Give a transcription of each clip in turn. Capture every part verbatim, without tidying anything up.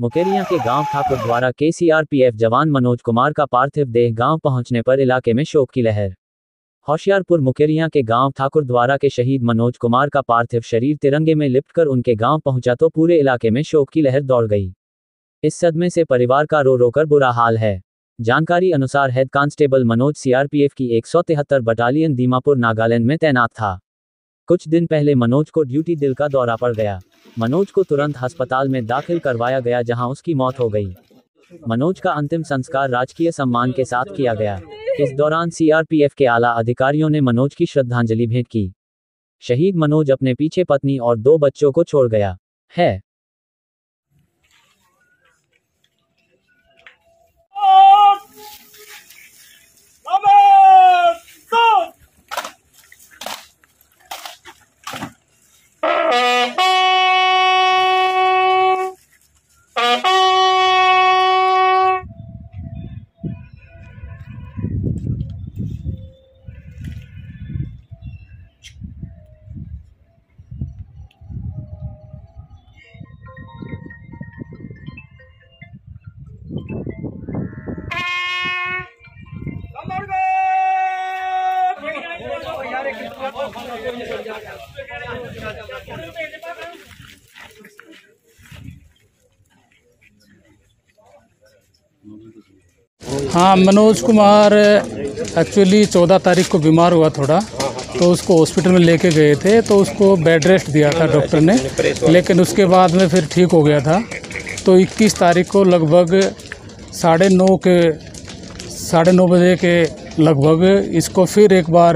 मुकेरियां के गांव ठाकुर द्वारा के सीआरपीएफ जवान मनोज कुमार का पार्थिव देह गांव पहुंचने पर इलाके में शोक की लहर। होशियारपुर मुकेरियां के गांव ठाकुर द्वारा के शहीद मनोज कुमार का पार्थिव शरीर तिरंगे में लिपटकर उनके गांव पहुंचा तो पूरे इलाके में शोक की लहर दौड़ गई। इस सदमे से परिवार का रो रो कर बुरा हाल है। जानकारी अनुसार हेड कांस्टेबल मनोज सीआरपीएफ की एक सौ तिहत्तर बटालियन दीमापुर नागालैंड में तैनात था। कुछ दिन पहले मनोज को ड्यूटी दिल का दौरा पड़ गया। मनोज को तुरंत अस्पताल में दाखिल करवाया गया, जहां उसकी मौत हो गई। मनोज का अंतिम संस्कार राजकीय सम्मान के साथ किया गया। इस दौरान सीआरपीएफ के आला अधिकारियों ने मनोज की श्रद्धांजलि भेंट की। शहीद मनोज अपने पीछे पत्नी और दो बच्चों को छोड़ गया है। हाँ, मनोज कुमार एक्चुअली चौदह तारीख को बीमार हुआ थोड़ा, तो उसको हॉस्पिटल में लेके गए थे, तो उसको बेड रेस्ट दिया था डॉक्टर ने, लेकिन उसके बाद में फिर ठीक हो गया था। तो इक्कीस तारीख को लगभग साढ़े नौ के साढ़े नौ बजे के लगभग इसको फिर एक बार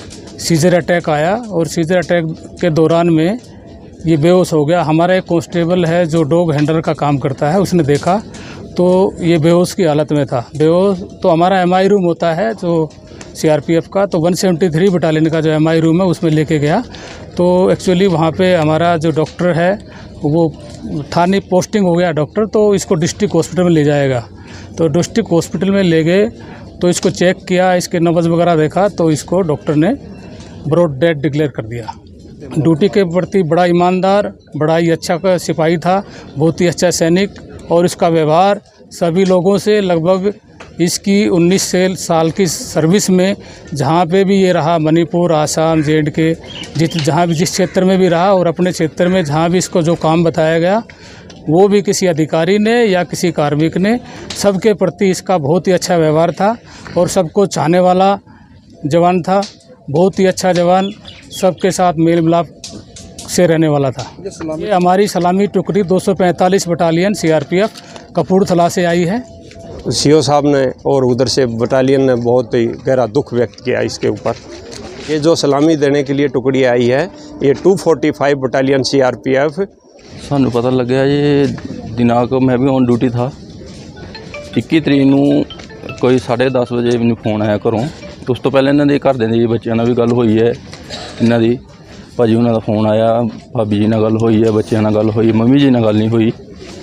सीजर अटैक आया और सीजर अटैक के दौरान में ये बेहोश हो गया। हमारा एक कांस्टेबल है जो डॉग हैंडलर का काम करता है, उसने देखा तो ये बेहोश की हालत में था। बेहोश तो हमारा एमआई रूम होता है जो सीआरपीएफ का, तो एक सौ तिहत्तर बटालियन का जो एमआई रूम है उसमें लेके गया। तो एक्चुअली वहाँ पे हमारा जो डॉक्टर है वो थाने पोस्टिंग हो गया डॉक्टर, तो इसको डिस्ट्रिक्ट हॉस्पिटल में ले जाएगा। तो डिस्ट्रिक्ट हॉस्पिटल में ले गए तो इसको चेक किया, इसके नब्ज़ वगैरह देखा, तो इसको डॉक्टर ने ब्रॉड डेड डिक्लेयर कर दिया। ड्यूटी के प्रति बड़ा ईमानदार, बड़ा ही अच्छा सिपाही था, बहुत ही अच्छा सैनिक, और इसका व्यवहार सभी लोगों से लगभग इसकी उन्नीस साल की सर्विस में जहाँ पे भी ये रहा, मणिपुर, आसाम, जे एंड के, जिस जहाँ भी जिस क्षेत्र में भी रहा और अपने क्षेत्र में जहाँ भी इसको जो काम बताया गया वो भी किसी अधिकारी ने या किसी कार्मिक ने, सबके प्रति इसका बहुत ही अच्छा व्यवहार था और सबको चाहने वाला जवान था। बहुत ही अच्छा जवान, सबके साथ मेल मिलाप से रहने वाला था। ये हमारी सलामी टुकड़ी दो सौ पैंतालीस बटालियन सीआरपीएफ कपूरथला से आई है। सीओ साहब ने और उधर से बटालियन ने बहुत ही गहरा दुख व्यक्त किया इसके ऊपर। ये जो सलामी देने के लिए टुकड़ी आई है, ये दो सौ पैंतालीस बटालियन सीआरपीएफ। सानू पता लग्या ये दिनाक मैं भी ऑन ड्यूटी था, इक्की तरीक नूं कोई साढ़े दस बजे मैनूं फोन आया घरों। उस तो पहले इन्हों के घर दे बच्चों नाल भी गल हुई है, इन्हों की भाजी उन्होंने फोन आया, भाभी जी नाल गल हुई है, बच्चों नाल गल हुई, मम्मी जी नाल गल नहीं हुई।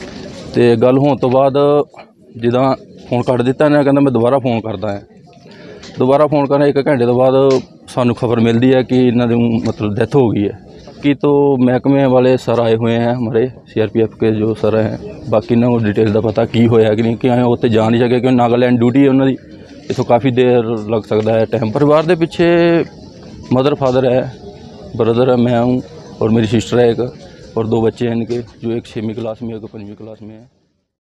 तो गल होने तो बाद जिदा फोन कट दिता, इन्हें कहना मैं दोबारा फोन करदा है। दोबारा फोन करने एक घंटे तो बाद सानू खबर मिलती है कि इन्हों की मतलब डेथ हो गई है। कि तो महकमे वाले सर आए हुए हैं, हमारे सीआरपीएफ के जो सर हैं, बाकी ना डिटेल का पता की होया कि नहीं, कि आए उत्ते जा नहीं सके, क्योंकि नागालैंड ड्यूटी है उन्होंने, इतों काफ़ी देर लग सकता है टाइम। परिवार के पिछे मदर फादर है, ब्रदर है, मैं हूँ और मेरी सिस्टर है एक, और दो बच्चे हैं इनके, जो एक छवीं क्लास में एक पंजवीं क्लास में है।